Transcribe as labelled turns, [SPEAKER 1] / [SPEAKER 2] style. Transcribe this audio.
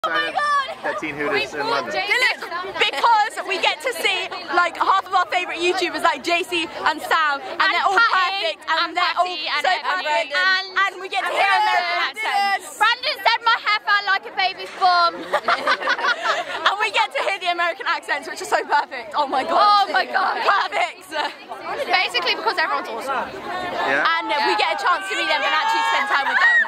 [SPEAKER 1] Oh my god!
[SPEAKER 2] That Teen Hoot is in London.
[SPEAKER 1] Because we get to see like half of our favourite YouTubers like JC and Sam, and they're all perfect, and they're all so perfect, and we get to hear American accents.
[SPEAKER 3] Brandon said my hair felt like a baby's bum.
[SPEAKER 1] And we get to hear the American accents, which are so perfect. Oh my god.
[SPEAKER 3] Oh my god.
[SPEAKER 1] Perfect.
[SPEAKER 3] Basically because everyone's awesome.
[SPEAKER 2] Yeah.
[SPEAKER 1] And we get a chance to meet them and actually spend time with them.